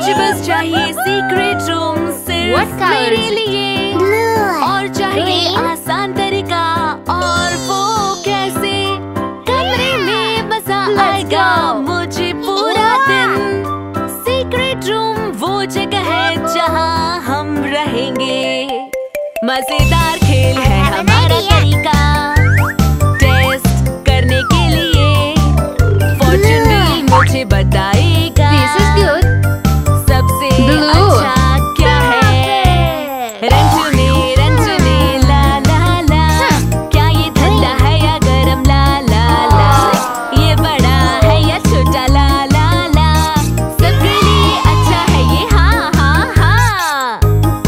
मुझे बस चाहिए सीक्रेट रूम सिर्फ मेरे लिए, और चाहिए आसान तरीका, और वो कैसे कमरे में बसा आएगा मुझे पूरा दिन। सीक्रेट रूम वो जगह है जहाँ हम रहेंगे। मजेदार खेल है हमारा तरीका टेस्ट करने के लिए। फॉर्चून व्हील मुझे बताएगा सबसे अच्छा क्या है। रंग चुने ला ला ला, क्या ये ठंडा है या गरम ला ला ला, ये बड़ा है या छोटा ला ला ला, सबके लिए अच्छा है ये हाँ हाँ हाँ।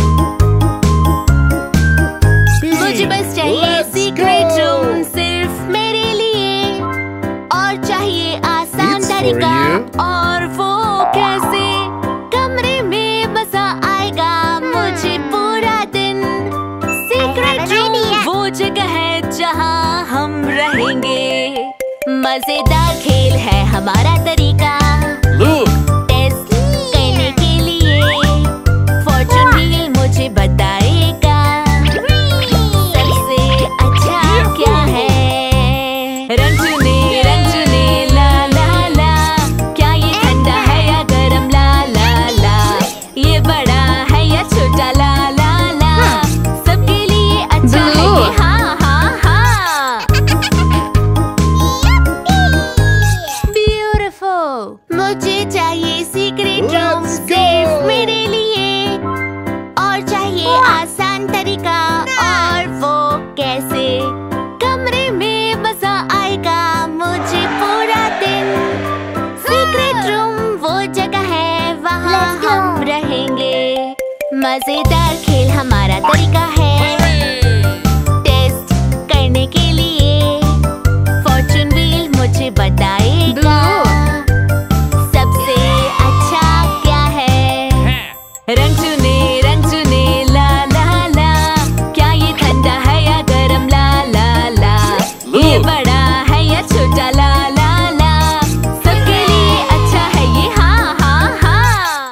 मुझे बस चाहिए सीक्रेट रूम सिर्फ मेरे लिए, और चाहिए आसान तरीका, और वो कैसे कमरे में बसा आएगा मुझे पूरा दिन। सीक्रेट रूम वो जगह है जहाँ हम रहेंगे। मजेदार खेल है हमारा तरीका टेस्ट करने के लिए। फॉर्चून व्हील मुझे बताएगा सबसे अच्छा क्या है। रंग चुने ला ला ला, क्या ये ठंडा है या गरम ला ला ला, ये बड़ा है या छोटा ला ला ला, सबके लिए अच्छा है ये हाँ हाँ हाँ। ब्यूटीफुल। मुझे चाहिए सीक्रेट रूम सिर्फ मेरे लिए, और चाहिए आसान तरीका, और वो कैसे कमरे में बसा आएगा मुझे पूरा दिन। सीक्रेट रूम वो जगह है वहाँ हम रहेंगे। मजेदार खेल हमारा तरीका है